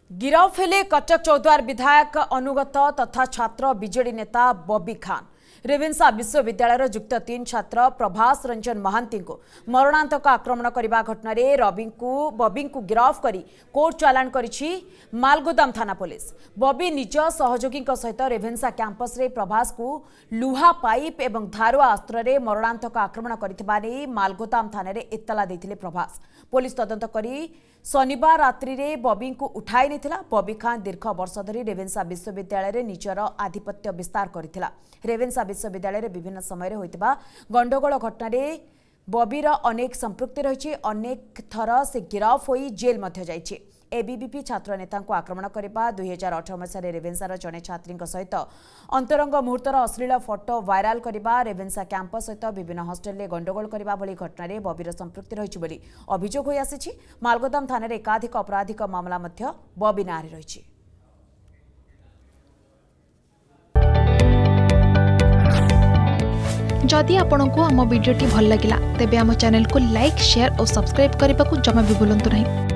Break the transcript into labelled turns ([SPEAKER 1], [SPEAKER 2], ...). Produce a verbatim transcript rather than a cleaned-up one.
[SPEAKER 1] गिरफ हेले कटक चौद्वार विधायक अनुगत तथा छात्र बीजेडी नेता बबी खान। रेवेन्सा विश्वविद्यालय युक्त तीन छात्र प्रभास रंजन महांती को मरणांतक आक्रमण करने घटन रवि को बबी को गिरफ कर कोर्ट चालाण करिछि मालगोदाम थाना पुलिस। बबी निज सहयोगी सहित रेवेन्सा कैंपस रे प्रभास को लुहा पाइप एवं धारुआ अस्त्र रे मरणांतक आक्रमण करथिबा नै मालगोदाम थाना रे इत्तला दैथिले प्रभास। पुलिस तदंत करी शनिवार रात्रि रे बबी को उठाई नेथिला। बबी खान दीर्घ वर्ष धरी रेवेन्सा विश्वविद्यालय रे निजर आधिपत्य विस्तार करथिला। रेवेन्सा विश्वविद्यालय रे विभिन्न समय होइतबा गंडगोल घटना रे बबीर अनेक संपृक्ति रही। अनेक थर से गिरफ होई जेल मध्य जाइछि। एबीवीपी छात्र नेता को आक्रमण करने दुई हजार अठर मसीह रेवेन्सार जड़े छात्री सहित अंतरंग मुहूर्तर अश्लील फोटो वायरल करने रेवेन्सा कैंपस सहित विभिन्न हॉस्टेल में गंडगोल करने भली घटन बबीर संपृक्ति रही अभियोग हो आसी। मालगोदाम थाना एकाधिक आपराधिक मामला बबी नाँ रही।
[SPEAKER 2] जदि आपंक आम भिडी भल लगा तेब आम चैनल को लाइक शेयर और सब्सक्राइब करने को जमा भी भूलु नहीं।